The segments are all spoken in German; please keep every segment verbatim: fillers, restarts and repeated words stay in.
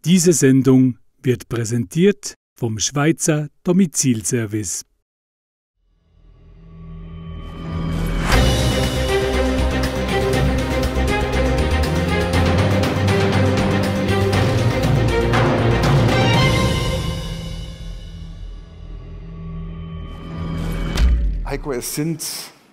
Diese Sendung wird präsentiert vom Schweizer Domizilservice. Heiko, es sind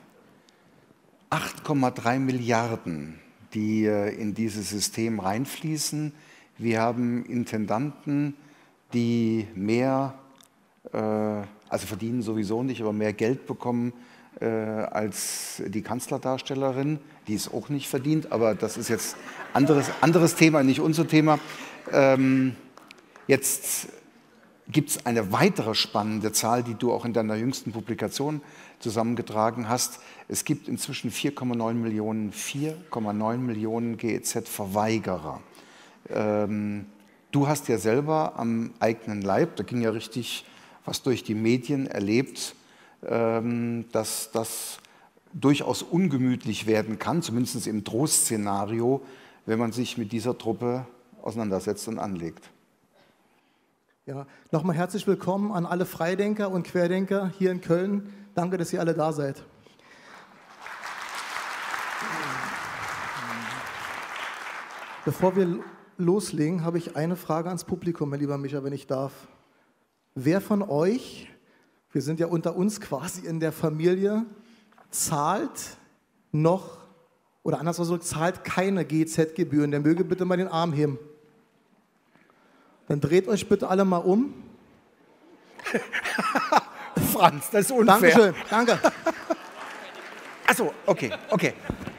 acht Komma drei Milliarden, die in dieses System reinfließen. Wir haben Intendanten, die mehr, äh, also verdienen sowieso nicht, aber mehr Geld bekommen äh, als die Kanzlerdarstellerin, die es auch nicht verdient, aber das ist jetzt ein anderes, anderes Thema, nicht unser Thema. Ähm, jetzt gibt es eine weitere spannende Zahl, die du auch in deiner jüngsten Publikation zusammengetragen hast. Es gibt inzwischen vier Komma neun Millionen, vier Komma neun Millionen G E Z-Verweigerer. Ähm, du hast ja selber am eigenen Leib, da ging ja richtig was durch die Medien erlebt, ähm, dass das durchaus ungemütlich werden kann, zumindest im Drohszenario, wenn man sich mit dieser Truppe auseinandersetzt und anlegt. Ja, nochmal herzlich willkommen an alle Freidenker und Querdenker hier in Köln. Danke, dass ihr alle da seid. Bevor wir loslegen, habe ich eine Frage ans Publikum, mein lieber Micha, wenn ich darf. Wer von euch, wir sind ja unter uns quasi in der Familie, zahlt noch, oder anders gesagt, zahlt keine G E Z-Gebühren? Der möge bitte mal den Arm heben. Dann dreht euch bitte alle mal um. Franz, das ist unfair. Dankeschön, danke. Achso, okay, okay.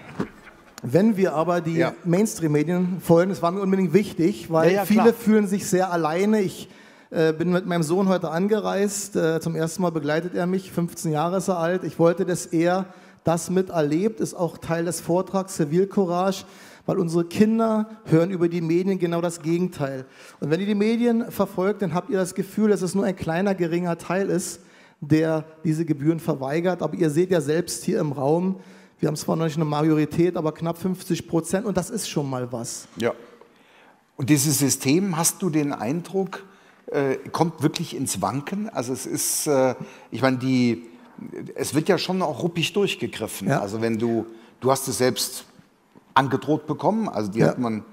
Wenn wir aber die ja. Mainstream-Medien folgen, das war mir unbedingt wichtig, weil ja, ja, viele klar. fühlen sich sehr alleine. Ich äh, bin mit meinem Sohn heute angereist. Äh, zum ersten Mal begleitet er mich, fünfzehn Jahre ist er alt. Ich wollte, dass er das miterlebt, ist auch Teil des Vortrags Zivilcourage, weil unsere Kinder hören über die Medien genau das Gegenteil. Und wenn ihr die Medien verfolgt, dann habt ihr das Gefühl, dass es nur ein kleiner, geringer Teil ist, der diese Gebühren verweigert. Aber ihr seht ja selbst hier im Raum, wir haben zwar noch nicht eine Majorität, aber knapp fünfzig Prozent und das ist schon mal was. Ja. Und dieses System, hast du den Eindruck, äh, kommt wirklich ins Wanken? Also es ist, äh, ich meine, die, es wird ja schon auch ruppig durchgegriffen. Ja. Also wenn du, du hast es selbst angedroht bekommen, also die ja. hat man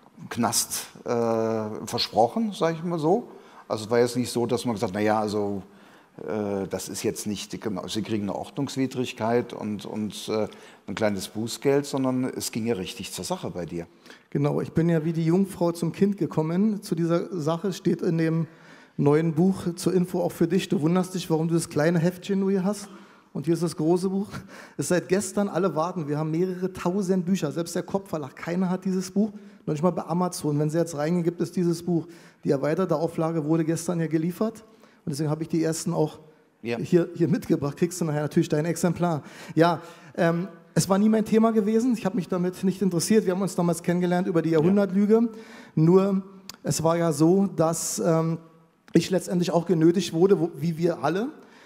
Knast äh, versprochen, sage ich mal so. Also es war jetzt nicht so, dass man gesagt hat, naja, also äh, das ist jetzt nicht, sie kriegen eine Ordnungswidrigkeit und, und äh, ein kleines Bußgeld, sondern es ging ja richtig zur Sache bei dir. Genau, ich bin ja wie die Jungfrau zum Kind gekommen zu dieser Sache, steht in dem neuen Buch zur Info auch für dich. Du wunderst dich, warum du das kleine Heftchen nur hier hast. Und hier ist das große Buch. Es ist seit gestern, alle warten. Wir haben mehrere tausend Bücher. Selbst der Kopfverlag, keiner hat dieses Buch. Noch nicht mal bei Amazon. Wenn sie jetzt reingehen, gibt es dieses Buch. Die erweiterte Auflage wurde gestern ja geliefert. Und deswegen habe ich die ersten auch ja. hier, hier mitgebracht. Kriegst du nachher natürlich dein Exemplar. Ja, ähm, es war nie mein Thema gewesen. Ich habe mich damit nicht interessiert. Wir haben uns damals kennengelernt über die Jahrhundertlüge. Ja. Nur, es war ja so, dass ähm, ich letztendlich auch genötigt wurde, wo, wie wir alle.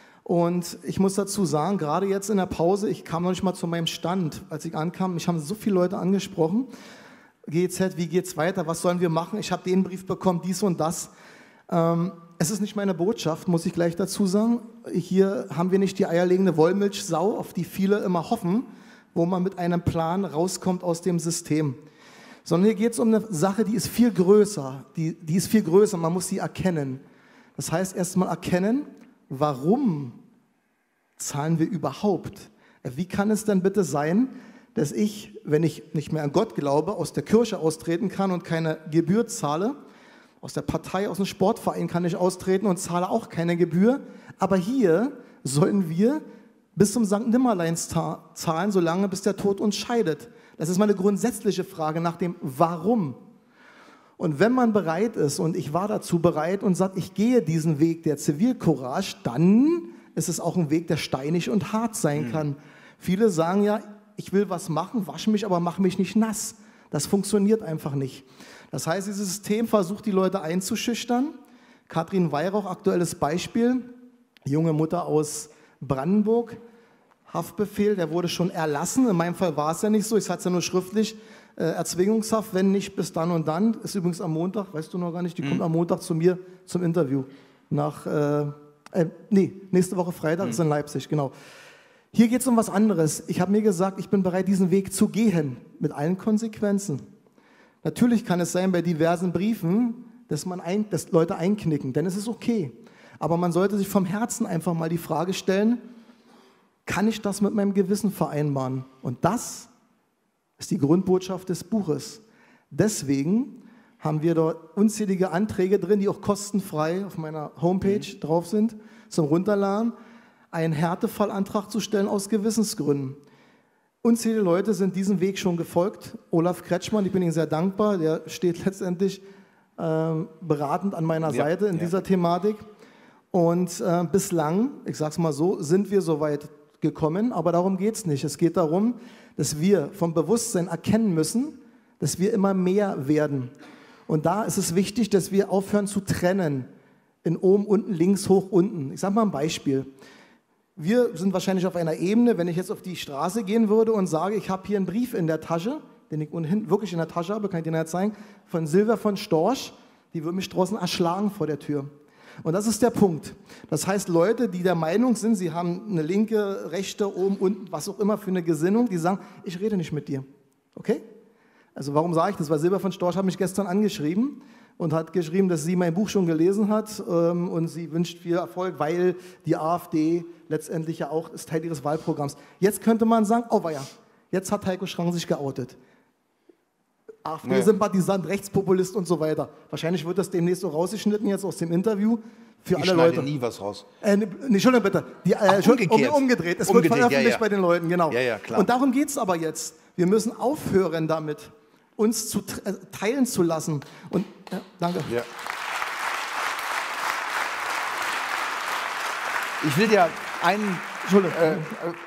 Und ich muss dazu sagen, gerade jetzt in der Pause, ich kam noch nicht mal zu meinem Stand, als ich ankam, mich haben so viele Leute angesprochen, G E Z, wie geht's weiter, was sollen wir machen, ich habe den Brief bekommen, dies und das. Ähm, es ist nicht meine Botschaft, muss ich gleich dazu sagen. Hier haben wir nicht die eierlegende Wollmilchsau, auf die viele immer hoffen, wo man mit einem Plan rauskommt aus dem System. Sondern hier geht es um eine Sache, die ist viel größer, die, die ist viel größer, man muss sie erkennen. Das heißt, erstmal erkennen, warum zahlen wir überhaupt? Wie kann es denn bitte sein, dass ich, wenn ich nicht mehr an Gott glaube, aus der Kirche austreten kann und keine Gebühr zahle? Aus der Partei, aus dem Sportverein kann ich austreten und zahle auch keine Gebühr. Aber hier sollen wir bis zum Sankt Nimmerleins zahlen, solange bis der Tod uns scheidet. Das ist mal eine grundsätzliche Frage nach dem Warum. Und wenn man bereit ist, und ich war dazu bereit und sagt, ich gehe diesen Weg der Zivilcourage, dann ist es auch ein Weg, der steinig und hart sein kann. Mhm. Viele sagen ja, ich will was machen, wasche mich, aber mache mich nicht nass. Das funktioniert einfach nicht. Das heißt, dieses System versucht, die Leute einzuschüchtern. Katrin Weihrauch, aktuelles Beispiel, junge Mutter aus Brandenburg, Haftbefehl, der wurde schon erlassen. In meinem Fall war es ja nicht so, ich hatte es ja nur schriftlich. Äh, Erzwingungshaft, wenn nicht bis dann und dann. Ist übrigens am Montag, weißt du noch gar nicht, die mhm. kommt am Montag zu mir zum Interview. Nach, äh, äh, nee, nächste Woche Freitag mhm. ist in Leipzig, genau. Hier geht es um was anderes. Ich habe mir gesagt, ich bin bereit, diesen Weg zu gehen, mit allen Konsequenzen. Natürlich kann es sein, bei diversen Briefen, dass, man ein, dass Leute einknicken, denn es ist okay. Aber man sollte sich vom Herzen einfach mal die Frage stellen, kann ich das mit meinem Gewissen vereinbaren? Und das ist die Grundbotschaft des Buches. Deswegen haben wir dort unzählige Anträge drin, die auch kostenfrei auf meiner Homepage mhm. drauf sind, zum Runterladen, einen Härtefallantrag zu stellen aus Gewissensgründen. Unzählige Leute sind diesem Weg schon gefolgt. Olaf Kretschmann, ich bin Ihnen sehr dankbar, der steht letztendlich äh, beratend an meiner ja, Seite in ja. dieser Thematik. Und äh, bislang, ich sage es mal so, sind wir so weit gekommen, aber darum geht es nicht. Es geht darum, dass wir vom Bewusstsein erkennen müssen, dass wir immer mehr werden. Und da ist es wichtig, dass wir aufhören zu trennen in oben, unten, links, hoch, unten. Ich sage mal ein Beispiel. Wir sind wahrscheinlich auf einer Ebene, wenn ich jetzt auf die Straße gehen würde und sage, ich habe hier einen Brief in der Tasche, den ich ohnehin wirklich in der Tasche habe, kann ich dir nachher zeigen, von Silvia von Storch, die würde mich draußen erschlagen vor der Tür. Und das ist der Punkt. Das heißt, Leute, die der Meinung sind, sie haben eine linke, rechte, oben, unten, was auch immer für eine Gesinnung, die sagen, ich rede nicht mit dir. Okay? Also warum sage ich das? Weil Silvia von Storch hat mich gestern angeschrieben und hat geschrieben, dass sie mein Buch schon gelesen hat ähm, und sie wünscht viel Erfolg, weil die AfD letztendlich ja auch ist Teil ihres Wahlprogramms. Jetzt könnte man sagen, oh weia, jetzt hat Heiko Schrang sich geoutet. AfD-Sympathisant, Rechtspopulist und so weiter. Wahrscheinlich wird das demnächst auch rausgeschnitten jetzt aus dem Interview für ich alle Leute. Ich schneide nie was raus. Äh, nee, Entschuldigung bitte. Die, äh, Ach, umgekehrt. Um, umgedreht. Es umgedreht, wird veröffentlicht ja, ja. bei den Leuten, genau. Ja, ja, klar. Und darum geht es aber jetzt. Wir müssen aufhören damit, uns zu äh, teilen zu lassen. Und, ja, danke. Ja. Ich will dir einen... Entschuldigung. Äh,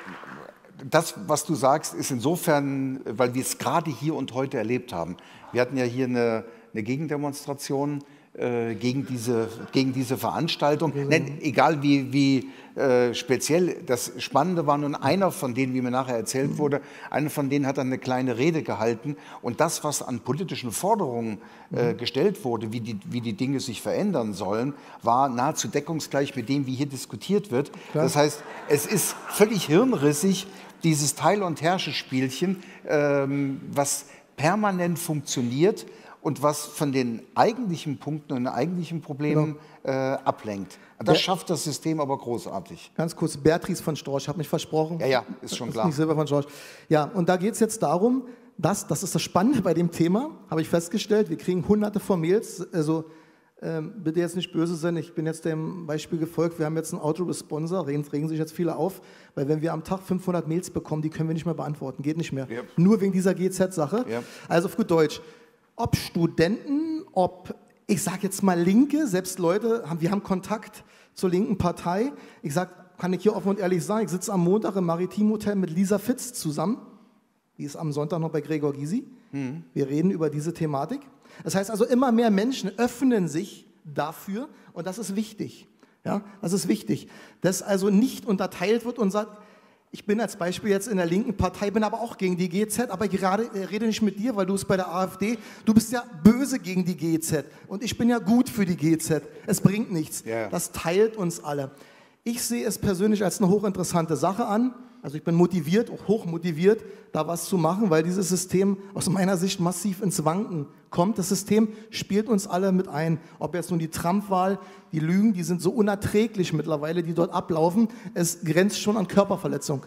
Das, was du sagst, ist insofern, weil wir es gerade hier und heute erlebt haben. Wir hatten ja hier eine, eine Gegendemonstration äh, gegen, diese, gegen diese Veranstaltung. Mhm. Nenn, egal wie, wie äh, speziell. Das Spannende war nun einer von denen, wie mir nachher erzählt mhm. wurde, einer von denen hat dann eine kleine Rede gehalten. Und das, was an politischen Forderungen äh, mhm. gestellt wurde, wie die, wie die Dinge sich verändern sollen, war nahezu deckungsgleich mit dem, wie hier diskutiert wird. Klar. Das heißt, es ist völlig hirnrissig, dieses Teil- und Herrsche-Spielchen, ähm, was permanent funktioniert und was von den eigentlichen Punkten und den eigentlichen Problemen genau. äh, ablenkt. Das ja. schafft das System aber großartig. Ganz kurz, Beatrice von Storch, habe mich versprochen. Ja, ja, ist schon das klar. Ist nicht Silvia von Storch. Ja, und da geht es jetzt darum, dass, das ist das Spannende bei dem Thema, habe ich festgestellt, wir kriegen hunderte von Mails, also Ähm, bitte jetzt nicht böse sein, ich bin jetzt dem Beispiel gefolgt, wir haben jetzt einen Autoresponsor, regen, regen sich jetzt viele auf, weil wenn wir am Tag fünfhundert Mails bekommen, die können wir nicht mehr beantworten, geht nicht mehr. Ja. Nur wegen dieser G Z-Sache. Ja. Also auf gut Deutsch, ob Studenten, ob, ich sage jetzt mal Linke, selbst Leute, haben, wir haben Kontakt zur linken Partei, ich sage, kann ich hier offen und ehrlich sagen, ich sitze am Montag im Maritim-Hotel mit Lisa Fitz zusammen, die ist am Sonntag noch bei Gregor Gysi, mhm. wir reden über diese Thematik. Das heißt also, immer mehr Menschen öffnen sich dafür und das ist wichtig. Ja, das ist wichtig, dass also nicht unterteilt wird und sagt, ich bin als Beispiel jetzt in der linken Partei, bin aber auch gegen die G Z, aber ich gerade, rede nicht mit dir, weil du bist bei der AfD, du bist ja böse gegen die G Z und ich bin ja gut für die G Z. Es bringt nichts. Yeah. Das teilt uns alle. Ich sehe es persönlich als eine hochinteressante Sache an. Also ich bin motiviert, auch hoch motiviert, da was zu machen, weil dieses System aus meiner Sicht massiv ins Wanken kommt. Das System spielt uns alle mit ein. Ob jetzt nun die Trump-Wahl, die Lügen, die sind so unerträglich mittlerweile, die dort ablaufen. Es grenzt schon an Körperverletzung.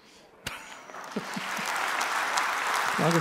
Danke.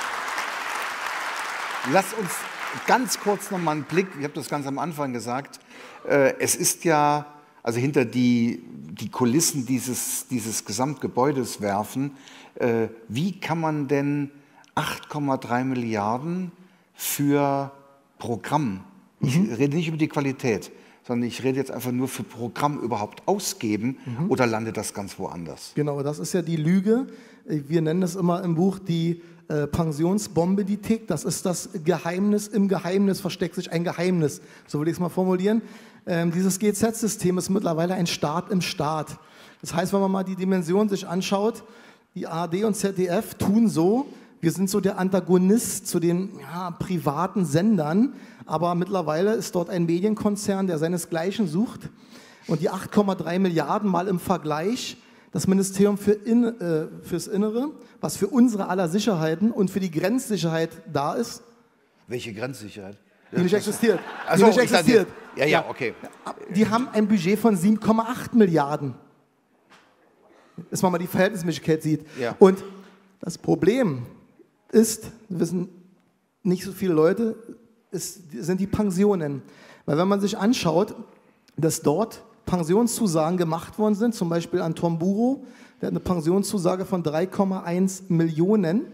Lass uns ganz kurz noch mal einen Blick, ich habe das ganz am Anfang gesagt, äh, es ist ja, also hinter die, die Kulissen dieses, dieses Gesamtgebäudes werfen, äh, wie kann man denn acht Komma drei Milliarden für Programm, ich mhm. rede nicht über die Qualität, sondern ich rede jetzt einfach nur für Programm überhaupt ausgeben mhm. oder landet das ganz woanders? Genau, das ist ja die Lüge. Wir nennen es immer im Buch die äh, Pensionsbombe, die tickt. Das ist das Geheimnis. Im Geheimnis versteckt sich ein Geheimnis. So will ich es mal formulieren. Ähm, dieses G Z-System ist mittlerweile ein Staat im Staat. Das heißt, wenn man mal die Dimension sich anschaut, die A R D und Z D F tun so, Wir sind so der Antagonist zu den ja, privaten Sendern, aber mittlerweile ist dort ein Medienkonzern, der seinesgleichen sucht. Und die acht Komma drei Milliarden mal im Vergleich, das Ministerium für In, äh, fürs Innere, was für unsere aller Sicherheiten und für die Grenzsicherheit da ist. Welche Grenzsicherheit? Die nicht existiert. Ach Die so, nicht ich dachte- existiert. Ja, ja, okay. Die haben ein Budget von sieben Komma acht Milliarden. Dass man mal die Verhältnismäßigkeit sieht. Ja. Und das Problem ist, wissen nicht so viele Leute, ist, sind die Pensionen. Weil wenn man sich anschaut, dass dort Pensionszusagen gemacht worden sind, zum Beispiel an Tom Buro, der hat eine Pensionszusage von drei Komma eins Millionen.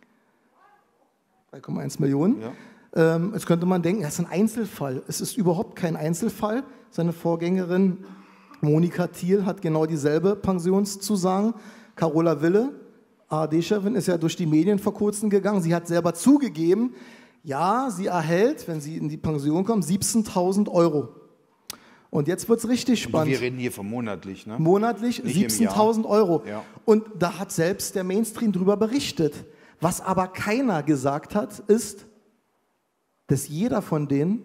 drei Komma eins Millionen. Ja. Ähm, jetzt könnte man denken, das ist ein Einzelfall. Es ist überhaupt kein Einzelfall. Seine Vorgängerin Monika Thiel hat genau dieselbe Pensionszusagen. Carola Wille, A R D-Chefin, ist ja durch die Medien vor kurzem gegangen. Sie hat selber zugegeben, ja, sie erhält, wenn sie in die Pension kommt, siebzehntausend Euro. Und jetzt wird es richtig spannend. Wir reden hier von monatlich, ne? Monatlich Nicht im Jahr. siebzehntausend Euro. Ja. Und da hat selbst der Mainstream drüber berichtet. Was aber keiner gesagt hat, ist, dass jeder von denen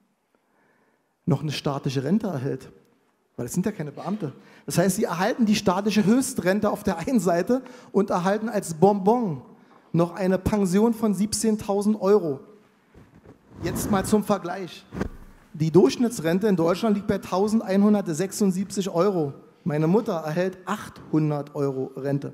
noch eine staatliche Rente erhält. Weil es sind ja keine Beamte. Das heißt, sie erhalten die staatliche Höchstrente auf der einen Seite und erhalten als Bonbon noch eine Pension von siebzehntausend Euro. Jetzt mal zum Vergleich. Die Durchschnittsrente in Deutschland liegt bei eintausendeinhundertsechsundsiebzig Euro. Meine Mutter erhält achthundert Euro Rente.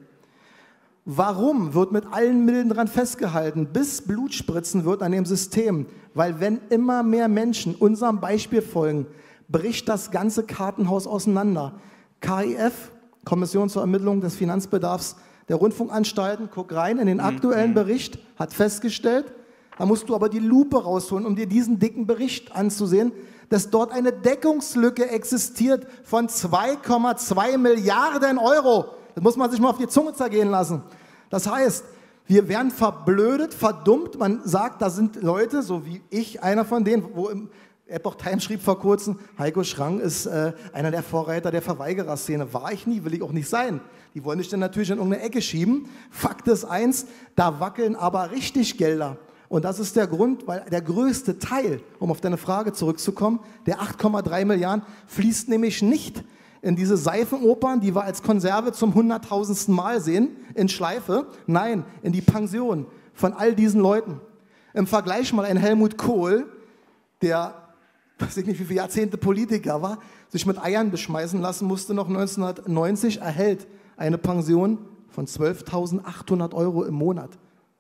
Warum wird mit allen Mitteln daran festgehalten, bis Blutspritzen wird an dem System? Weil wenn immer mehr Menschen unserem Beispiel folgen, bricht das ganze Kartenhaus auseinander. K I F, Kommission zur Ermittlung des Finanzbedarfs der Rundfunkanstalten, guck rein in den aktuellen Bericht, hat festgestellt, da musst du aber die Lupe rausholen, um dir diesen dicken Bericht anzusehen, dass dort eine Deckungslücke existiert von zwei Komma zwei Milliarden Euro. Das muss man sich mal auf die Zunge zergehen lassen. Das heißt, wir werden verblödet, verdummt. Man sagt, da sind Leute, so wie ich, einer von denen, wo im Epoch Times schrieb vor kurzem, Heiko Schrang ist äh, einer der Vorreiter der Verweigererszene. War ich nie, will ich auch nicht sein. Die wollen dich dann natürlich in irgendeine Ecke schieben. Fakt ist eins, da wackeln aber richtig Gelder. Und das ist der Grund, weil der größte Teil, um auf deine Frage zurückzukommen, der acht Komma drei Milliarden fließt nämlich nicht in diese Seifenopern, die wir als Konserve zum hunderttausendsten Mal sehen, in Schleife. Nein, in die Pension von all diesen Leuten. Im Vergleich mal ein Helmut Kohl, der, weiß ich nicht wie viele Jahrzehnte Politiker war, sich mit Eiern beschmeißen lassen musste, noch neunzehnhundertneunzig, erhält eine Pension von zwölftausendachthundert Euro im Monat.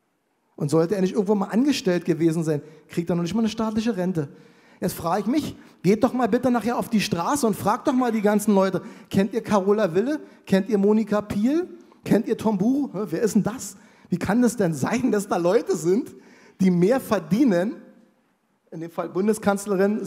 Und sollte er nicht irgendwo mal angestellt gewesen sein, kriegt er noch nicht mal eine staatliche Rente. Jetzt frage ich mich, geht doch mal bitte nachher auf die Straße und fragt doch mal die ganzen Leute, kennt ihr Carola Wille? Kennt ihr Monika Thiel? Kennt ihr Tom Buro? Wer ist denn das? Wie kann das denn sein, dass da Leute sind, die mehr verdienen, in dem Fall Bundeskanzlerin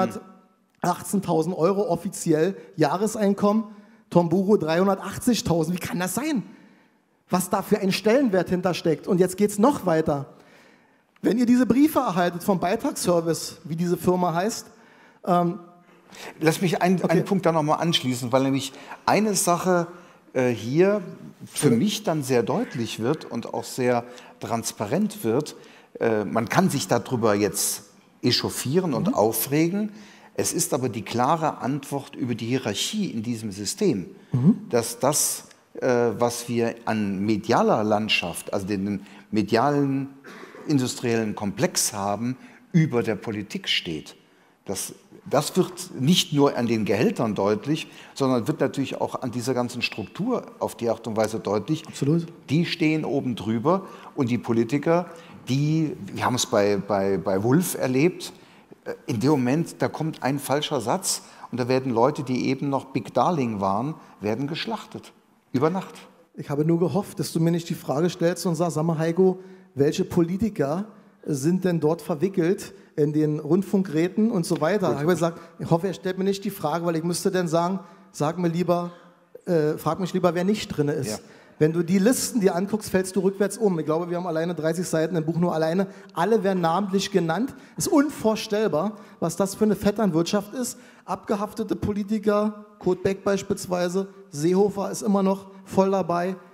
zweihundertachtzehntausend Euro offiziell Jahreseinkommen, Tom Buro dreihundertachtzigtausend. Wie kann das sein? Was da für ein Stellenwert hintersteckt. Und jetzt geht es noch weiter. Wenn ihr diese Briefe erhaltet vom Beitragsservice, wie diese Firma heißt. Ähm, Lass mich einen, okay. einen Punkt da nochmal anschließen, weil nämlich eine Sache äh, hier für mich dann sehr deutlich wird und auch sehr transparent wird. Äh, man kann sich darüber jetzt echauffieren und mhm. aufregen. Es ist aber die klare Antwort über die Hierarchie in diesem System, mhm. dass das, äh, was wir an medialer Landschaft, also den medialen industriellen Komplex haben, über der Politik steht. Das, das wird nicht nur an den Gehältern deutlich, sondern wird natürlich auch an dieser ganzen Struktur auf die Art und Weise deutlich. Absolut. Die stehen oben drüber und die Politiker, die, wir haben es bei, bei, bei Wulff erlebt, in dem Moment, da kommt ein falscher Satz und da werden Leute, die eben noch Big Darling waren, werden geschlachtet. Über Nacht. Ich habe nur gehofft, dass du mir nicht die Frage stellst und sagst, sag mal Heiko, welche Politiker sind denn dort verwickelt in den Rundfunkräten und so weiter? Ich habe gesagt, ich hoffe, er stellt mir nicht die Frage, weil ich müsste dann sagen, sag mir lieber, äh, frag mich lieber, wer nicht drin ist. Ja. Wenn du die Listen dir anguckst, fällst du rückwärts um. Ich glaube, wir haben alleine dreißig Seiten im Buch nur alleine. Alle werden namentlich genannt. Es ist unvorstellbar, was das für eine Vetternwirtschaft ist. Abgehaftete Politiker, Kurt Beck beispielsweise, Seehofer ist immer noch voll dabei,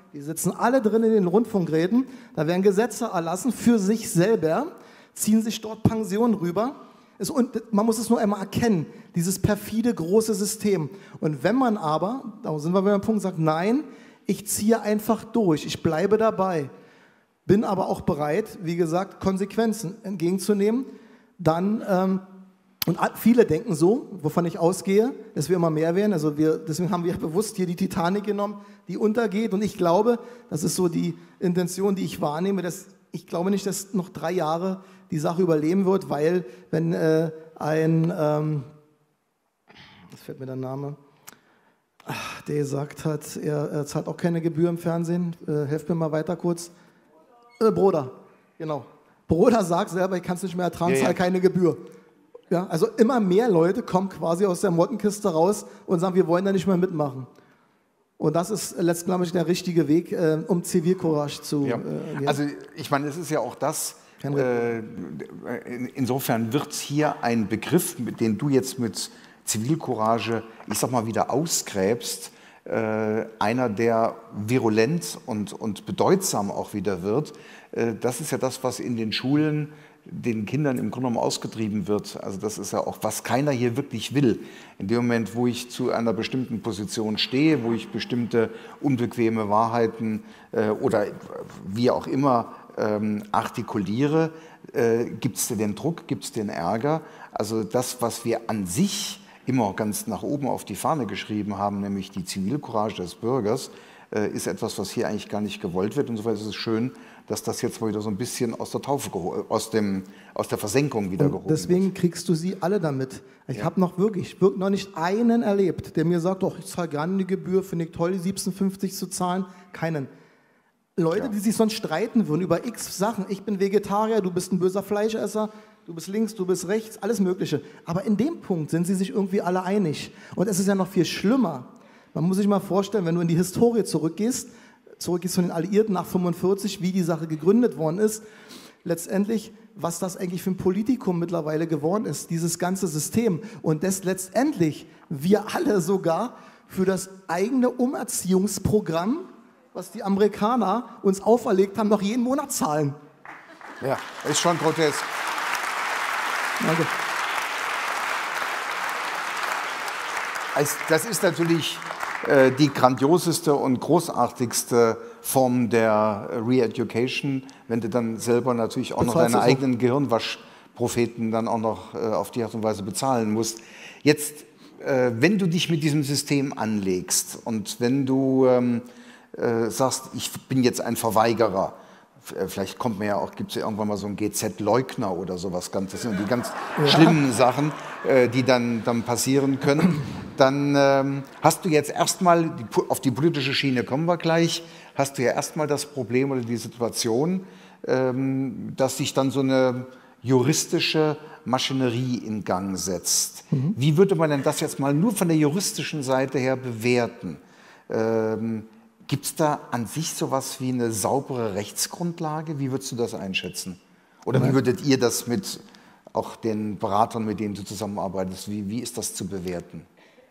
Die sitzen alle drin in den Rundfunkräten, da werden Gesetze erlassen für sich selber, ziehen sich dort Pensionen rüber. Es, und man muss es nur einmal erkennen, dieses perfide große System. Und wenn man aber, da sind wir wieder am Punkt, sagt, nein, ich ziehe einfach durch, ich bleibe dabei, bin aber auch bereit, wie gesagt, Konsequenzen entgegenzunehmen, dann, ähm, und viele denken so, wovon ich ausgehe, dass wir immer mehr werden, also wir, deswegen haben wir bewusst hier die Titanic genommen, die untergeht, und ich glaube, das ist so die Intention, die ich wahrnehme, dass ich glaube nicht, dass noch drei Jahre die Sache überleben wird, weil wenn äh, ein, ähm, was fällt mir der Name, Ach, der gesagt hat, er, er zahlt auch keine Gebühr im Fernsehen, äh, helft mir mal weiter kurz, äh, Broder, genau, Broder sagt selber, ich kann es nicht mehr ertragen, ja, zahl ja. keine Gebühr. Ja, also immer mehr Leute kommen quasi aus der Mottenkiste raus und sagen, wir wollen da nicht mehr mitmachen. Und das ist letztlich, glaube ich, der richtige Weg, äh, um Zivilcourage zu... Ja. Äh, also ich meine, es ist ja auch das, äh, insofern wird hier ein Begriff, den du jetzt mit Zivilcourage, ich sag mal, wieder ausgräbst, äh, einer, der virulent und, und bedeutsam auch wieder wird. Äh, das ist ja das, was in den Schulen den Kindern im Grunde genommen ausgetrieben wird. Also das ist ja auch, was keiner hier wirklich will. In dem Moment, wo ich zu einer bestimmten Position stehe, wo ich bestimmte unbequeme Wahrheiten äh, oder wie auch immer ähm, artikuliere, äh, gibt es den Druck, gibt es den Ärger. Also das, was wir an sich immer ganz nach oben auf die Fahne geschrieben haben, nämlich die Zivilcourage des Bürgers, äh, ist etwas, was hier eigentlich gar nicht gewollt wird. Insofern ist es schön, dass das jetzt mal wieder so ein bisschen aus der Taufe, aus, dem, aus der Versenkung wieder gehoben wird. Deswegen kriegst du sie alle damit. Ich ja. habe noch wirklich, wirklich noch nicht einen erlebt, der mir sagt, doch, ich zahle gerne eine Gebühr, finde ich toll, die siebzehn fünfzig zu zahlen. Keinen. Leute, ja. die sich sonst streiten würden über x Sachen. Ich bin Vegetarier, du bist ein böser Fleischesser, du bist links, du bist rechts, alles Mögliche. Aber in dem Punkt sind sie sich irgendwie alle einig. Und es ist ja noch viel schlimmer. Man muss sich mal vorstellen, wenn du in die Historie zurückgehst, zurückgehst zu den Alliierten nach fünfundvierzig, wie die Sache gegründet worden ist, letztendlich, was das eigentlich für ein Politikum mittlerweile geworden ist, dieses ganze System. Und das letztendlich wir alle sogar für das eigene Umerziehungsprogramm, was die Amerikaner uns auferlegt haben, noch jeden Monat zahlen. Ja, ist schon grotesk. Danke. Also das ist natürlich äh, die grandioseste und großartigste Form der Re-Education, wenn du dann selber natürlich auch noch deine eigenen Gehirnwaschpropheten dann auch noch äh, auf die Art und Weise bezahlen musst. Jetzt, äh, wenn du dich mit diesem System anlegst und wenn du ähm, äh, sagst, ich bin jetzt ein Verweigerer, vielleicht kommt mir ja auch, gibt es ja irgendwann mal so einen G Z-Leugner oder sowas, das sind die ganz ja. schlimmen Sachen, äh, die dann, dann passieren können, dann ähm, hast du jetzt erstmal, die, auf die politische Schiene kommen wir gleich, hast du ja erstmal das Problem oder die Situation, ähm, dass sich dann so eine juristische Maschinerie in Gang setzt. Mhm. Wie würde man denn das jetzt mal nur von der juristischen Seite her bewerten? Ähm, Gibt es da an sich sowas wie eine saubere Rechtsgrundlage? Wie würdest du das einschätzen? Oder wie würdet ihr das mit auch den Beratern, mit denen du zusammenarbeitest, wie, wie ist das zu bewerten?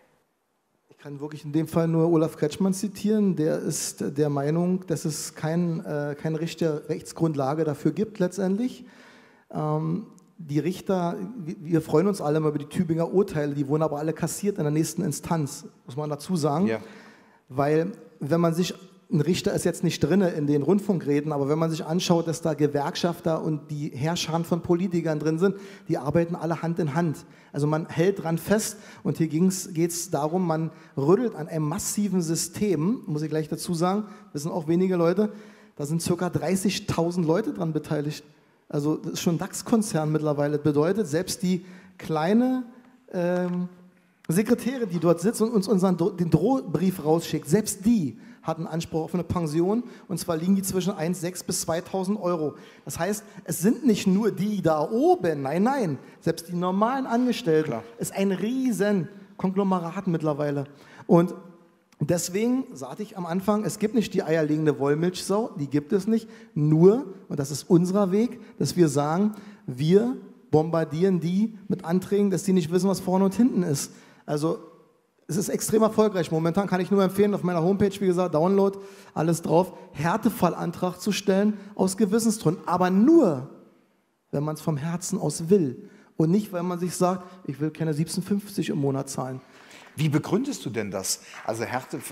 Ich kann wirklich in dem Fall nur Olaf Kretschmann zitieren. Der ist der Meinung, dass es kein, äh, keine richtige Rechtsgrundlage dafür gibt letztendlich. Ähm, die Richter, wir freuen uns alle immer über die Tübinger Urteile, die wurden aber alle kassiert in der nächsten Instanz, muss man dazu sagen. Ja. Weil, wenn man sich, ein Richter ist jetzt nicht drin in den Rundfunkreden, aber wenn man sich anschaut, dass da Gewerkschafter und die Herrscher von Politikern drin sind, die arbeiten alle Hand in Hand. Also man hält dran fest und hier geht es darum, man rüttelt an einem massiven System, muss ich gleich dazu sagen, das sind auch wenige Leute, da sind ca. dreißigtausend Leute dran beteiligt. Also das ist schon ein DAX-Konzern mittlerweile. Das bedeutet, selbst die kleine ähm, Sekretäre, die dort sitzt und uns unseren, den Drohbrief rausschickt, selbst die hatten Anspruch auf eine Pension, und zwar liegen die zwischen eintausendsechshundert bis zweitausend Euro. Das heißt, es sind nicht nur die da oben, nein, nein, selbst die normalen Angestellten. Klar. Ist ein riesen Konglomerat mittlerweile. Und deswegen sagte ich am Anfang, es gibt nicht die eierlegende Wollmilchsau, die gibt es nicht, nur, und das ist unser Weg, dass wir sagen, wir bombardieren die mit Anträgen, dass die nicht wissen, was vorne und hinten ist. Also es ist extrem erfolgreich. Momentan kann ich nur empfehlen, auf meiner Homepage, wie gesagt, Download, alles drauf, Härtefallantrag zu stellen aus Gewissensgründen. Aber nur, wenn man es vom Herzen aus will. Und nicht, weil man sich sagt, ich will keine siebzehn fünfzig im Monat zahlen. Wie begründest du denn das? Also Härtefall...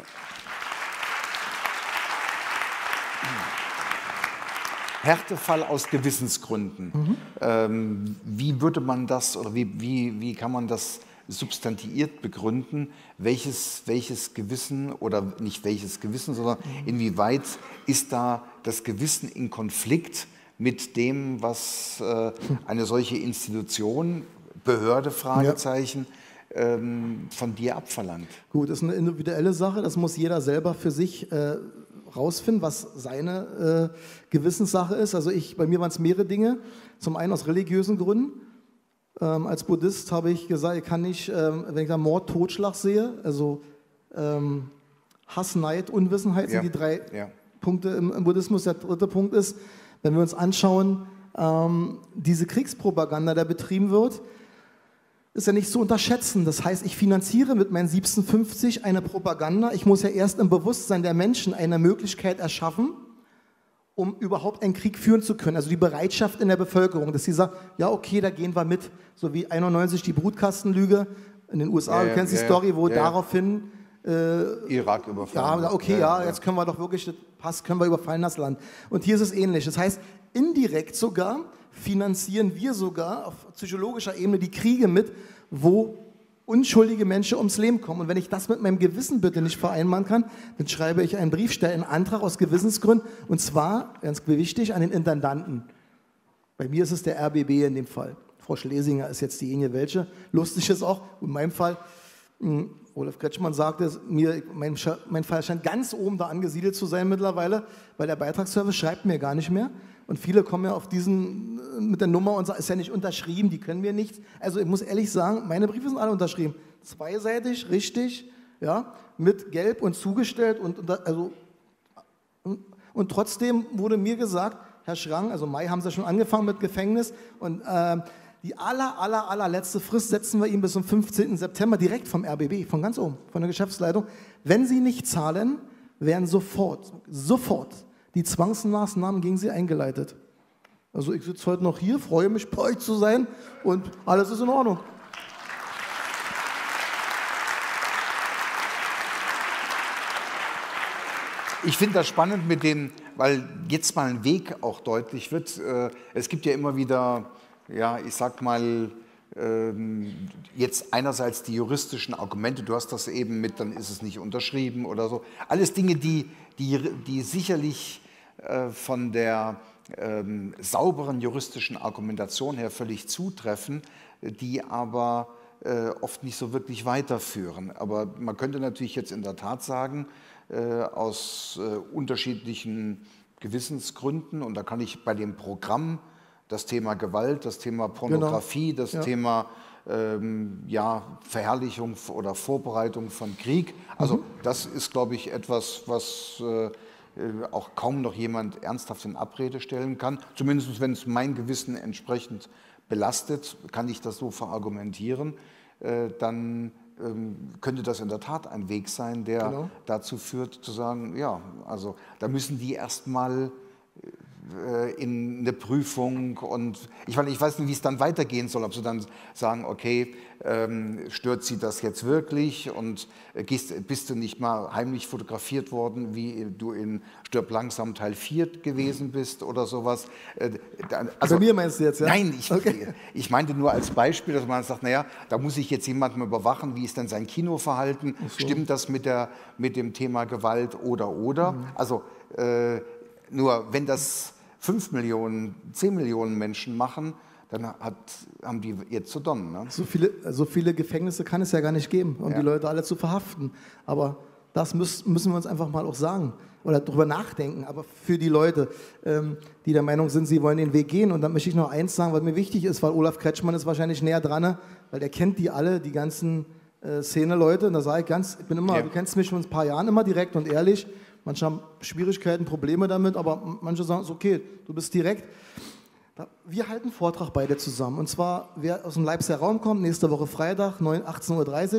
Härtefall aus Gewissensgründen. Mhm. Ähm, wie würde man das oder wie, wie, wie kann man das substantiiert begründen? Welches, welches Gewissen oder nicht welches Gewissen, sondern mhm. inwieweit ist da das Gewissen in Konflikt mit dem, was äh, eine solche Institution, Behörde, Fragezeichen, ja. ähm, von dir abverlangt? Gut, das ist eine individuelle Sache, das muss jeder selber für sich äh, rausfinden, was seine äh, Gewissenssache ist. Also ich, bei mir waren es mehrere Dinge. Zum einen aus religiösen Gründen. Ähm, als Buddhist habe ich gesagt, ich kann nicht, ähm, wenn ich da Mord, Totschlag sehe, also ähm, Hass, Neid, Unwissenheit sind ja. die drei ja. Punkte im, im Buddhismus. Der dritte Punkt ist, wenn wir uns anschauen, ähm, diese Kriegspropaganda, die betrieben wird, ist ja nicht zu unterschätzen. Das heißt, ich finanziere mit meinen siebzehn fünfzig eine Propaganda. Ich muss ja erst im Bewusstsein der Menschen eine Möglichkeit erschaffen, um überhaupt einen Krieg führen zu können. Also die Bereitschaft in der Bevölkerung, dass sie sagt, ja okay, da gehen wir mit. So wie einundneunzig die Brutkastenlüge in den U S A, ja, du kennst ja, die Story, wo ja, daraufhin... Äh, Irak überfallen. Ja, okay, ja, ja, jetzt können wir doch wirklich, das passt, können wir überfallen das Land. Und hier ist es ähnlich. Das heißt, indirekt sogar finanzieren wir sogar auf psychologischer Ebene die Kriege mit, wo unschuldige Menschen ums Leben kommen. Und wenn ich das mit meinem Gewissen bitte nicht vereinbaren kann, dann schreibe ich einen Brief, stelle einen Antrag aus Gewissensgründen, und zwar, ganz wichtig, an den Intendanten. Bei mir ist es der R B B in dem Fall. Frau Schlesinger ist jetzt diejenige, welche. Lustig ist auch, in meinem Fall, mh, Olaf Kretschmann sagte, mir, mein, mein Fall scheint ganz oben da angesiedelt zu sein mittlerweile, weil der Beitragsservice schreibt mir gar nicht mehr. Und viele kommen ja auf diesen mit der Nummer und sagen, ist ja nicht unterschrieben, die können mir nichts. Also ich muss ehrlich sagen, meine Briefe sind alle unterschrieben. Zweiseitig, richtig, ja, mit Gelb und zugestellt. Und, und, also, und, und trotzdem wurde mir gesagt, Herr Schrang, also Mai haben sie schon angefangen mit Gefängnis, und äh, die aller, aller, allerletzte Frist setzen wir ihm bis zum fünfzehnten September direkt vom R B B, von ganz oben, von der Geschäftsleitung. Wenn Sie nicht zahlen, werden sofort, sofort die Zwangsmaßnahmen gegen Sie eingeleitet. Also ich sitze heute noch hier, freue mich, bei euch zu sein, und alles ist in Ordnung. Ich finde das spannend mit dem, weil jetzt mal ein Weg auch deutlich wird. Es gibt ja immer wieder, ja, ich sag mal, jetzt einerseits die juristischen Argumente, du hast das eben mit, dann ist es nicht unterschrieben oder so. Alles Dinge, die, die, die sicherlich von der ähm, sauberen juristischen Argumentation her völlig zutreffen, die aber äh, oft nicht so wirklich weiterführen. Aber man könnte natürlich jetzt in der Tat sagen, äh, aus äh, unterschiedlichen Gewissensgründen, und da kann ich bei dem Programm das Thema Gewalt, das Thema Pornografie, genau. das ja. Thema ähm, ja, Verherrlichung oder Vorbereitung von Krieg, also mhm. das ist, glaube ich, etwas, was äh, auch kaum noch jemand ernsthaft in Abrede stellen kann. Zumindest wenn es mein Gewissen entsprechend belastet, kann ich das so verargumentieren, äh, dann ähm, könnte das in der Tat ein Weg sein, der genau. dazu führt, zu sagen, ja, also da müssen die erstmal in eine Prüfung, und ich weiß, ich weiß nicht, wie es dann weitergehen soll, ob sie dann sagen, okay, ähm, stört sie das jetzt wirklich, und äh, gehst, bist du nicht mal heimlich fotografiert worden, wie du in Stirb langsam Teil vier gewesen bist oder sowas. Äh, da, also, Bei mir meinst du jetzt, ja? Nein, ich, okay. ich meinte nur als Beispiel, dass man sagt, naja, da muss ich jetzt jemanden überwachen, wie ist denn sein Kinoverhalten, so. Stimmt das mit, der, mit dem Thema Gewalt oder oder? Mhm. Also äh, nur wenn das fünf Millionen, zehn Millionen Menschen machen, dann hat, haben die jetzt zu donnen. Ne? So viele, so viele Gefängnisse kann es ja gar nicht geben, um ja. die Leute alle zu verhaften. Aber das müssen, müssen wir uns einfach mal auch sagen oder darüber nachdenken. Aber für die Leute, ähm, die der Meinung sind, sie wollen den Weg gehen, und dann möchte ich noch eins sagen, was mir wichtig ist, weil Olaf Kretschmann ist wahrscheinlich näher dran, weil der kennt die alle, die ganzen äh, Szene-Leute. Und da sage ich ganz, ich bin immer, ja. du kennst mich schon ein paar Jahren immer direkt und ehrlich. Manche haben Schwierigkeiten, Probleme damit, aber manche sagen, es ist okay, du bist direkt. Wir halten einen Vortrag beide zusammen. Und zwar, wer aus dem Leipziger Raum kommt, nächste Woche Freitag, achtzehn Uhr dreißig,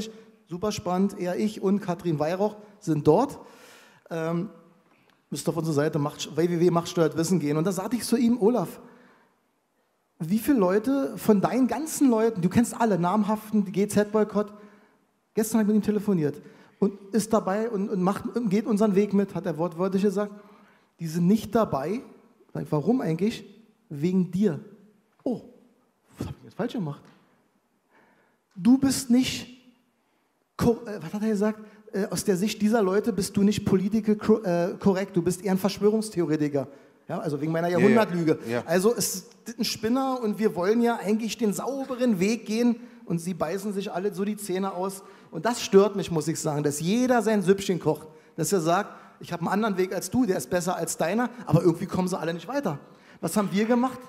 super spannend. Er, ich und Katrin Weihrauch sind dort. Ähm, müsst auf unsere Seite macht, w w w punkt macht steuert wissen gehen. Und da sagte ich zu ihm, Olaf, wie viele Leute von deinen ganzen Leuten, du kennst alle, namhaften G Z-Boykott, gestern habe ich mit ihm telefoniert und ist dabei und, und, macht, und geht unseren Weg mit, hat er wortwörtlich gesagt, die sind nicht dabei. Sag ich, warum eigentlich? Wegen dir. Oh, was habe ich jetzt falsch gemacht? Du bist nicht, was hat er gesagt, aus der Sicht dieser Leute bist du nicht political korrekt, du bist eher ein Verschwörungstheoretiker. Ja, also wegen meiner Jahrhundertlüge. Ja, ja. Also es ist ein Spinner und wir wollen ja eigentlich den sauberen Weg gehen und sie beißen sich alle so die Zähne aus. Und das stört mich, muss ich sagen, dass jeder sein Süppchen kocht. Dass er sagt, ich habe einen anderen Weg als du, der ist besser als deiner, aber irgendwie kommen sie alle nicht weiter. Was haben wir gemacht?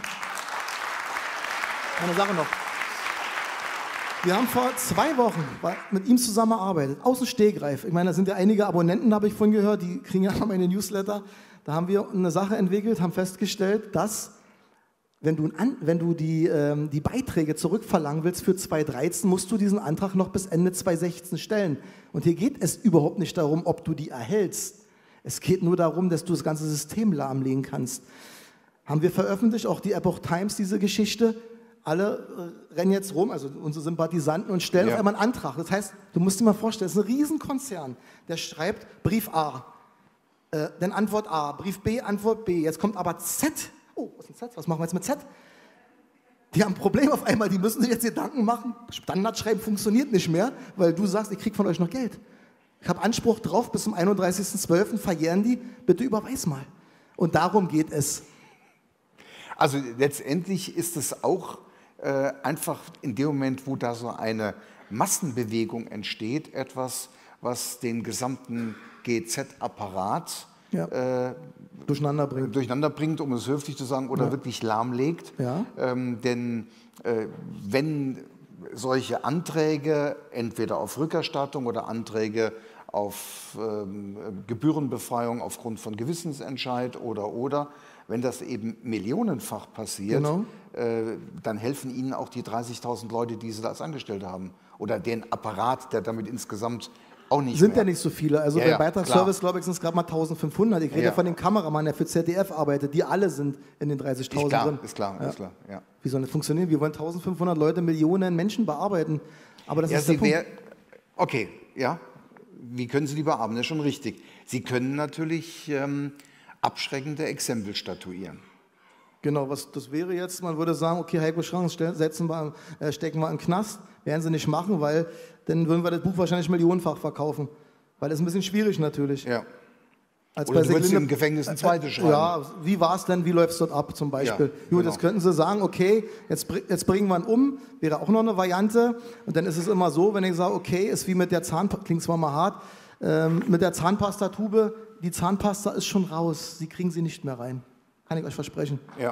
Eine Sache noch. Wir haben vor zwei Wochen mit ihm zusammengearbeitet, aus dem Stegreif. Ich meine, da sind ja einige Abonnenten, habe ich vorhin gehört, die kriegen ja meine Newsletter. Da haben wir eine Sache entwickelt, haben festgestellt, dass, wenn du, an, wenn du die, ähm, die Beiträge zurückverlangen willst für zweitausenddreizehn, musst du diesen Antrag noch bis Ende zweitausendsechzehn stellen. Und hier geht es überhaupt nicht darum, ob du die erhältst. Es geht nur darum, dass du das ganze System lahmlegen kannst. Haben wir veröffentlicht, auch die Epoch Times, diese Geschichte. Alle äh, rennen jetzt rum, also unsere Sympathisanten, und stellen ja. auf einmal einen Antrag. Das heißt, du musst dir mal vorstellen, das ist ein Riesenkonzern, der schreibt Brief A, äh, dann Antwort A, Brief B, Antwort B. Jetzt kommt aber Z. Oh, was ist ein Z? Was machen wir jetzt mit Z? Die haben ein Problem auf einmal, die müssen sich jetzt Gedanken machen. Standardschreiben funktioniert nicht mehr, weil du sagst, ich kriege von euch noch Geld. Ich habe Anspruch drauf, bis zum einunddreißigsten zwölften verjähren die, bitte überweis mal. Und darum geht es. Also letztendlich ist es auch äh, einfach in dem Moment, wo da so eine Massenbewegung entsteht, etwas, was den gesamten G Z-Apparat ja. äh, durcheinander bringt. durcheinander bringt, um es höflich zu sagen, oder ja. wirklich lahmlegt. Ja. Ähm, denn äh, wenn solche Anträge entweder auf Rückerstattung oder Anträge auf ähm, Gebührenbefreiung aufgrund von Gewissensentscheid oder oder, wenn das eben millionenfach passiert, genau. äh, dann helfen Ihnen auch die dreißigtausend Leute, die Sie da als Angestellte haben. Oder den Apparat, der damit insgesamt auch nicht Sind mehr. ja nicht so viele. Also ja, beim ja, Beitragsservice, glaube ich, sind es gerade mal eintausendfünfhundert. Ich rede ja. ja von dem Kameramann, der für Z D F arbeitet. Die alle sind in den dreißigtausend drin. Ist klar, ja. ist klar. Ja. Wie soll das funktionieren? Wir wollen eintausendfünfhundert Leute, Millionen Menschen bearbeiten. Aber das ja, ist der Sie Punkt. Wär, okay, ja. Wie können Sie die bearbeiten? Das ist schon richtig. Sie können natürlich ähm, abschreckende Exempel statuieren. Genau, was das wäre jetzt, man würde sagen, okay, Heiko Schrang setzen wir, äh, stecken wir im Knast, werden sie nicht machen, weil dann würden wir das Buch wahrscheinlich millionenfach verkaufen. Weil das ist ein bisschen schwierig natürlich. Ja. Als Oder bei du würdest im Gefängnis ein zweites schreiben. Ja, wie war es denn, wie läuft es dort ab zum Beispiel? Ja, Gut, genau. Jetzt könnten sie sagen, okay, jetzt, jetzt bringen wir ihn um, wäre auch noch eine Variante. Und dann ist es immer so, wenn ich sage, okay, ist wie mit der Zahnpasta, klingt zwar mal hart, ähm, mit der Zahnpastatube, die Zahnpasta ist schon raus, sie kriegen sie nicht mehr rein. Kann ich euch versprechen. Ja.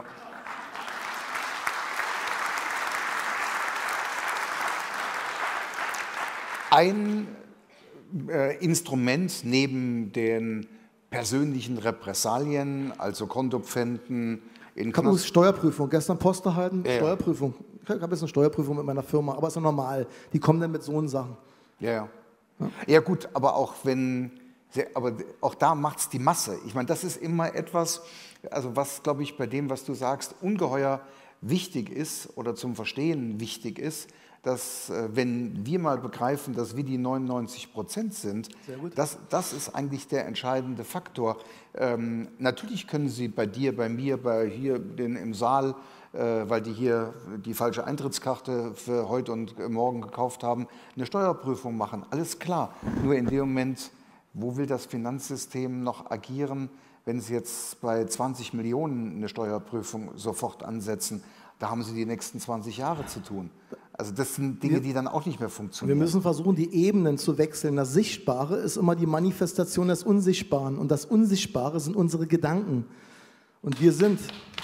Ein äh, Instrument neben den persönlichen Repressalien, also Kontopfänden, in Ich habe Steuerprüfung, gestern Post erhalten, ja, Steuerprüfung. Ich habe jetzt eine Steuerprüfung mit meiner Firma, aber ist ja normal. Die kommen dann mit so einen Sachen. Ja, ja. Ja, ja gut, aber auch wenn, aber auch da macht es die Masse. Ich meine, das ist immer etwas, also was, glaube ich, bei dem, was du sagst, ungeheuer wichtig ist oder zum Verstehen wichtig ist, dass, wenn wir mal begreifen, dass wir die neunundneunzig Prozent sind, das, das ist eigentlich der entscheidende Faktor. Ähm, natürlich können Sie bei dir, bei mir, bei hier den, im Saal, äh, weil die hier die falsche Eintrittskarte für heute und morgen gekauft haben, eine Steuerprüfung machen. Alles klar. Nur in dem Moment, wo will das Finanzsystem noch agieren, wenn Sie jetzt bei zwanzig Millionen eine Steuerprüfung sofort ansetzen? Da haben Sie die nächsten zwanzig Jahre zu tun. Also das sind Dinge, die dann auch nicht mehr funktionieren. Wir müssen versuchen, die Ebenen zu wechseln. Das Sichtbare ist immer die Manifestation des Unsichtbaren. Und das Unsichtbare sind unsere Gedanken. Und wir sind...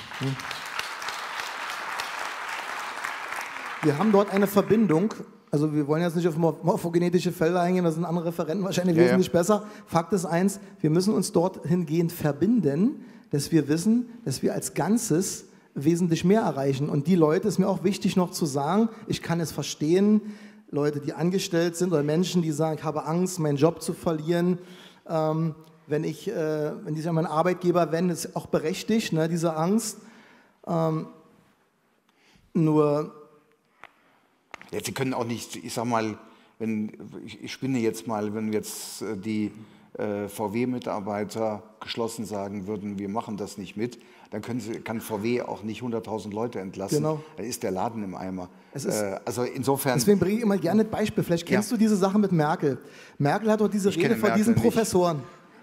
Wir haben dort eine Verbindung. Also wir wollen jetzt nicht auf morphogenetische Felder eingehen, da sind andere Referenten wahrscheinlich ja, wesentlich ja. besser. Fakt ist eins, wir müssen uns dort hingehend verbinden, dass wir wissen, dass wir als Ganzes wesentlich mehr erreichen. Und die Leute, ist mir auch wichtig noch zu sagen, ich kann es verstehen, Leute, die angestellt sind oder Menschen, die sagen, ich habe Angst, meinen Job zu verlieren. Ähm, wenn, ich, äh, wenn die sich an meinen Arbeitgeber wenden, ist auch berechtigt, ne, diese Angst. Ähm, nur... Ja, Sie können auch nicht, ich sag mal, wenn, ich, ich spinne jetzt mal, wenn jetzt die äh, V W-Mitarbeiter geschlossen sagen würden, wir machen das nicht mit, dann können Sie, kann V W auch nicht hunderttausend Leute entlassen. Genau. Dann ist der Laden im Eimer. Es ist, äh, also insofern. Deswegen bringe ich immer gerne ein Beispiel. Vielleicht kennst ja. du diese Sache mit Merkel. Merkel hat doch diese ich Rede vor Merkel diesen nicht. Professoren.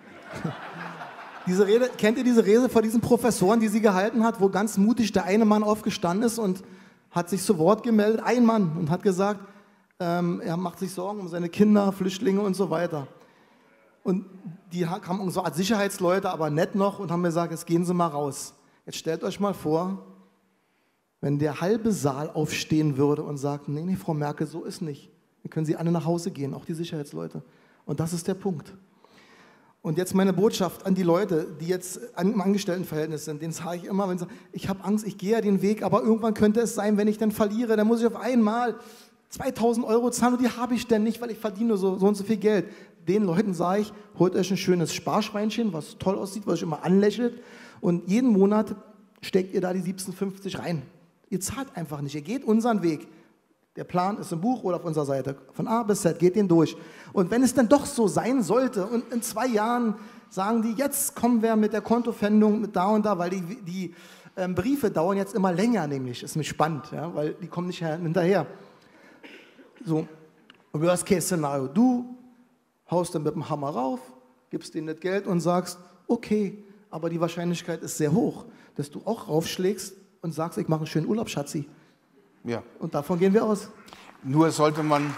diese Rede, kennt ihr diese Rede vor diesen Professoren, die sie gehalten hat, wo ganz mutig der eine Mann aufgestanden ist und hat sich zu Wort gemeldet, ein Mann, und hat gesagt, ähm, er macht sich Sorgen um seine Kinder, Flüchtlinge und so weiter. Und die kamen so als Sicherheitsleute, aber nett noch, und haben gesagt, jetzt gehen Sie mal raus. Jetzt stellt euch mal vor, wenn der halbe Saal aufstehen würde und sagt, nee, nee, Frau Merkel, so ist nicht. Dann können Sie alle nach Hause gehen, auch die Sicherheitsleute. Und das ist der Punkt. Und jetzt meine Botschaft an die Leute, die jetzt im Angestelltenverhältnis sind, denen sage ich immer, wenn sie sagen, ich habe Angst, ich gehe ja den Weg, aber irgendwann könnte es sein, wenn ich dann verliere, dann muss ich auf einmal zweitausend Euro zahlen und die habe ich denn nicht, weil ich verdiene so, so und so viel Geld. Den Leuten sage ich, holt euch ein schönes Sparschweinchen, was toll aussieht, was euch immer anlächelt, und jeden Monat steckt ihr da die siebzehnhundertfünfzig rein. Ihr zahlt einfach nicht, ihr geht unseren Weg. Der Plan ist im Buch oder auf unserer Seite. Von A bis Z, geht den durch. Und wenn es dann doch so sein sollte und in zwei Jahren sagen die, jetzt kommen wir mit der Kontofendung mit da und da, weil die, die ähm, Briefe dauern jetzt immer länger, nämlich, ist mich spannend, ja, weil die kommen nicht hinterher. So, Worst-Case-Szenario, du haust dann mit dem Hammer rauf, gibst denen das Geld und sagst, okay, aber die Wahrscheinlichkeit ist sehr hoch, dass du auch raufschlägst und sagst, ich mache einen schönen Urlaub, Schatzi. Ja. Und davon gehen wir aus. Nur sollte man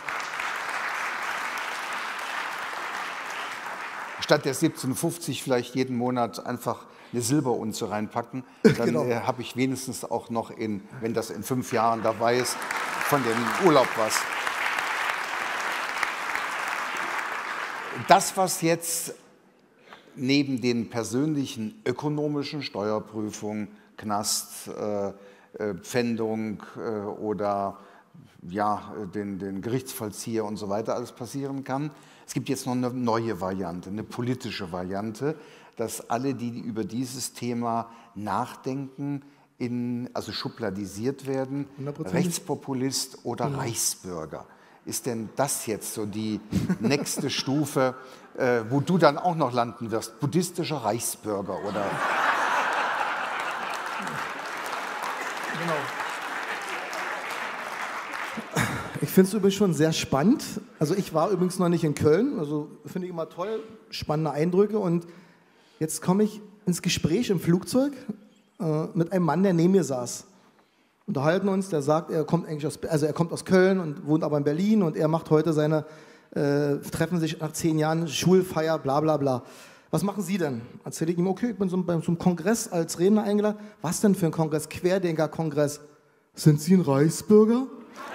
statt der siebzehnhundertfünfzig vielleicht jeden Monat einfach eine Silberunze reinpacken. Dann Genau. äh, habe ich wenigstens auch noch, in, wenn das in fünf Jahren dabei ist, von dem Urlaub was. Das, was jetzt neben den persönlichen ökonomischen Steuerprüfungen, Knast, äh, Pfändung äh, oder ja, den, den Gerichtsvollzieher und so weiter alles passieren kann. Es gibt jetzt noch eine neue Variante, eine politische Variante, dass alle, die über dieses Thema nachdenken, in, also schubladisiert werden, Rechtspopulist oder mhm. Reichsbürger. Ist denn das jetzt so die nächste Stufe, äh, wo du dann auch noch landen wirst? Buddhistischer Reichsbürger oder... Genau. Ich finde es übrigens schon sehr spannend. Also ich war übrigens noch nicht in Köln, also finde ich immer toll, spannende Eindrücke. Und jetzt komme ich ins Gespräch im Flugzeug äh, mit einem Mann, der neben mir saß. Unterhalten uns, der sagt, er kommt eigentlich aus, also er kommt aus Köln und wohnt aber in Berlin und er macht heute seine, äh, treffen sich nach zehn Jahren Schulfeier, bla bla bla. Was machen Sie denn? Erzähle ich ihm, okay, ich bin so bei so einem Kongress als Redner eingeladen. Was denn für ein Kongress? Querdenker-Kongress. Sind Sie ein Reichsbürger?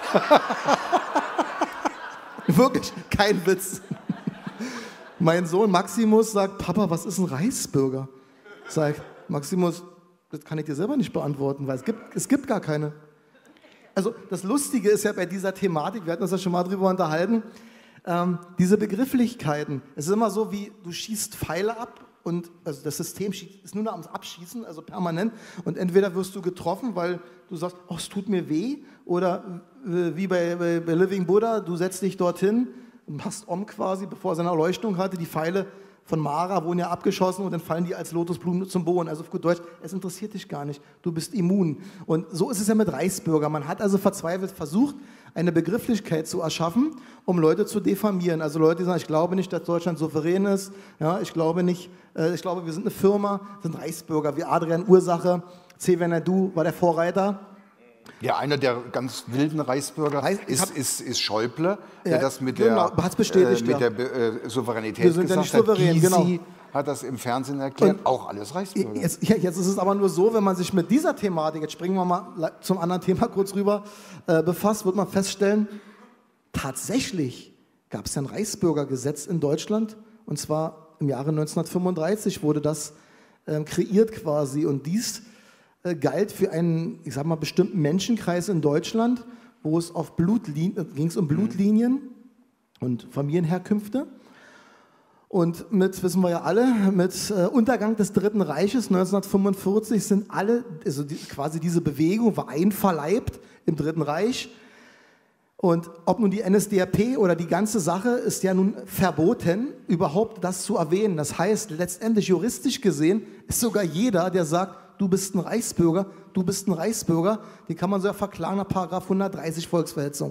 Wirklich, kein Witz. Mein Sohn Maximus sagt, Papa, was ist ein Reichsbürger? Sag ich, Maximus, das kann ich dir selber nicht beantworten, weil es gibt, es gibt gar keine. Also das Lustige ist ja bei dieser Thematik, wir hatten uns ja schon mal drüber unterhalten, Ähm, diese Begrifflichkeiten, es ist immer so, wie du schießt Pfeile ab und also das System ist nur noch am Abschießen, also permanent, und entweder wirst du getroffen, weil du sagst, oh, es tut mir weh, oder äh, wie bei, bei, bei Living Buddha, du setzt dich dorthin, machst Om quasi, bevor er seine Erleuchtung hatte, die Pfeile von Mara wurden ja abgeschossen und dann fallen die als Lotusblumen zum Boden. Also auf gut Deutsch, es interessiert dich gar nicht, du bist immun. Und so ist es ja mit Reichsbürger. Man hat also verzweifelt versucht, eine Begrifflichkeit zu erschaffen, um Leute zu diffamieren. Also Leute, die sagen, ich glaube nicht, dass Deutschland souverän ist, ja, ich glaube nicht, äh, ich glaube, wir sind eine Firma, sind Reichsbürger, wie Adrian Ursache, Xavier Naidu war der Vorreiter. Ja, einer der ganz wilden Reichsbürger Reis, ist, ist, ist Schäuble, der ja, das mit genau, der, hat's bestätigt, äh, mit ja. der äh, Souveränität Wir sind ja gesagt nicht souverän, hat. genau. Gysi hat das im Fernsehen erklärt, Und auch alles Reichsbürger. Jetzt, ja, jetzt ist es aber nur so, wenn man sich mit dieser Thematik, jetzt springen wir mal zum anderen Thema kurz rüber, äh, befasst, wird man feststellen, tatsächlich gab es ja ein Reichsbürgergesetz in Deutschland, und zwar im Jahre neunzehnhundertfünfunddreißig wurde das äh, kreiert quasi, und dies äh, galt für einen, ich sag mal, bestimmten Menschenkreis in Deutschland, wo es auf Blutlinien, ging es um Blutlinien und Familienherkünfte. Und mit, wissen wir ja alle, mit äh, Untergang des Dritten Reiches neunzehnhundertfünfundvierzig sind alle, also die, quasi diese Bewegung war einverleibt im Dritten Reich. Und ob nun die N S D A P oder die ganze Sache ist ja nun verboten, überhaupt das zu erwähnen. Das heißt, letztendlich juristisch gesehen ist sogar jeder, der sagt, du bist ein Reichsbürger, du bist ein Reichsbürger, den kann man so verklagen nach Paragraph hundertdreißig Volksverhetzung.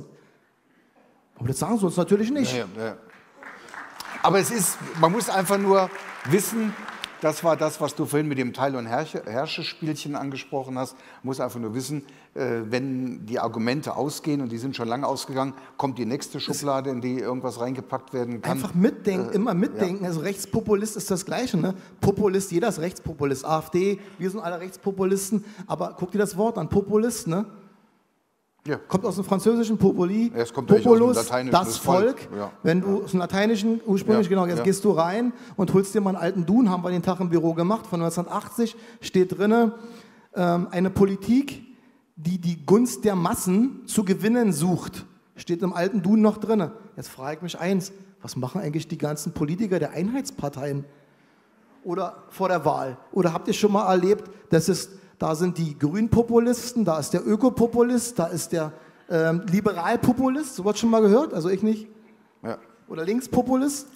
Aber das sagen sie uns natürlich nicht. Ja, ja, ja. Aber es ist, man muss einfach nur wissen, das war das, was du vorhin mit dem Teil- und Herrsche-Spielchen angesprochen hast. Man muss einfach nur wissen, äh, wenn die Argumente ausgehen, und die sind schon lange ausgegangen, kommt die nächste Schublade, in die irgendwas reingepackt werden kann. Einfach mitdenken, äh, immer mitdenken. Ja. Also Rechtspopulist ist das Gleiche. Ne? Populist, jeder ist Rechtspopulist. AfD, wir sind alle Rechtspopulisten. Aber guck dir das Wort an, Populist, ne? Ja. Kommt aus dem französischen Populi, ja, es kommt Populus, aus dem das Volk. Volk. Ja. Wenn du aus dem Lateinischen ursprünglich, ja. genau, jetzt ja. gehst du rein und holst dir mal einen alten Duden, haben wir den Tag im Büro gemacht, von neunzehnhundertachtzig, steht drin, ähm, eine Politik, die die Gunst der Massen zu gewinnen sucht. Steht im alten Duden noch drin. Jetzt frage ich mich eins, was machen eigentlich die ganzen Politiker der Einheitsparteien oder vor der Wahl? Oder habt ihr schon mal erlebt, dass es da sind die Grünpopulisten, da ist der Ökopopulist, da ist der ähm, Liberalpopulist, so was schon mal gehört, also ich nicht. Ja. Oder Linkspopulist.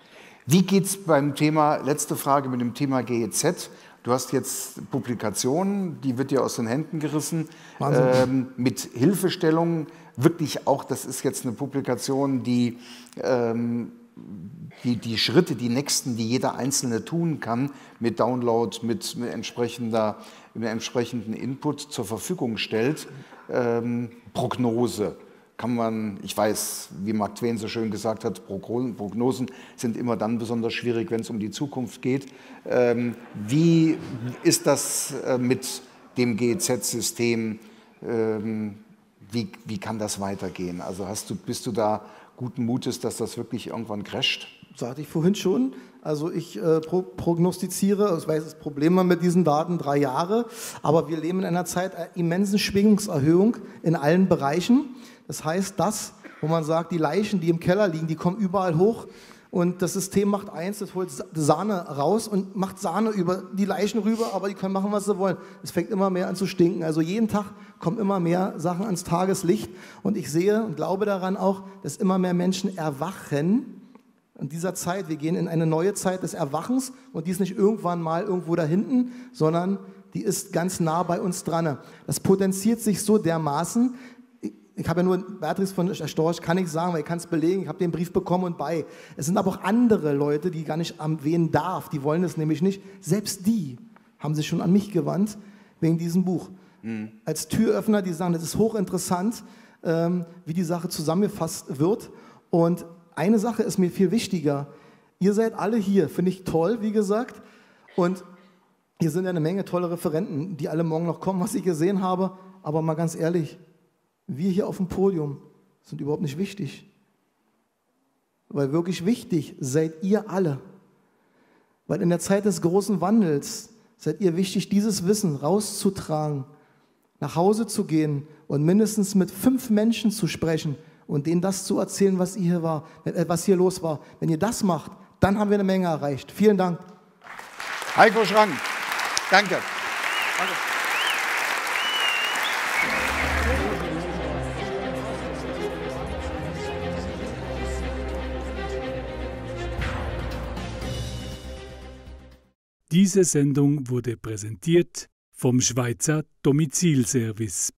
Wie geht es beim Thema, letzte Frage mit dem Thema G E Z? Du hast jetzt Publikationen, die wird dir aus den Händen gerissen, ähm, mit Hilfestellungen, wirklich auch, das ist jetzt eine Publikation, die ähm, Die, die Schritte, die nächsten, die jeder Einzelne tun kann, mit Download, mit, mit, entsprechender, mit entsprechenden Input zur Verfügung stellt. Ähm, Prognose kann man, ich weiß, wie Mark Twain so schön gesagt hat, Prognosen sind immer dann besonders schwierig, wenn es um die Zukunft geht. Ähm, wie ist das äh, mit dem G E Z-System? Ähm, wie, wie kann das weitergehen? Also hast du, bist du da guten Mutes, dass das wirklich irgendwann crasht? Sagte ich vorhin schon. Also ich äh, pro prognostiziere, ich weiß, das Problem mit diesen Daten drei Jahre, aber wir leben in einer Zeit einer immensen Schwingungserhöhung in allen Bereichen. Das heißt, das, wo man sagt, die Leichen, die im Keller liegen, die kommen überall hoch und das System macht eins, das holt Sahne raus und macht Sahne über die Leichen rüber, aber die können machen, was sie wollen. Es fängt immer mehr an zu stinken. Also jeden Tag kommen immer mehr Sachen ans Tageslicht und ich sehe und glaube daran auch, dass immer mehr Menschen erwachen in dieser Zeit. Wir gehen in eine neue Zeit des Erwachens und die ist nicht irgendwann mal irgendwo da hinten, sondern die ist ganz nah bei uns dran. Das potenziert sich so dermaßen. Ich habe ja nur Beatrice von Storch, kann ich sagen, weil ich kann es belegen, ich habe den Brief bekommen und bei. Es sind aber auch andere Leute, die gar nicht erwähnen darf, die wollen es nämlich nicht. Selbst die haben sich schon an mich gewandt wegen diesem Buch. Mhm. Als Türöffner, die sagen, das ist hochinteressant, ähm, wie die Sache zusammengefasst wird. Und eine Sache ist mir viel wichtiger. Ihr seid alle hier, finde ich toll, wie gesagt. Und hier sind ja eine Menge tolle Referenten, die alle morgen noch kommen, was ich gesehen habe. Aber mal ganz ehrlich, wir hier auf dem Podium sind überhaupt nicht wichtig. Weil wirklich wichtig seid ihr alle. Weil in der Zeit des großen Wandels seid ihr wichtig, dieses Wissen rauszutragen, nach Hause zu gehen und mindestens mit fünf Menschen zu sprechen und denen das zu erzählen, was hier war, was hier los war. Wenn ihr das macht, dann haben wir eine Menge erreicht. Vielen Dank. Heiko Schrang, danke. Danke. Diese Sendung wurde präsentiert vom Schweizer Domizilservice.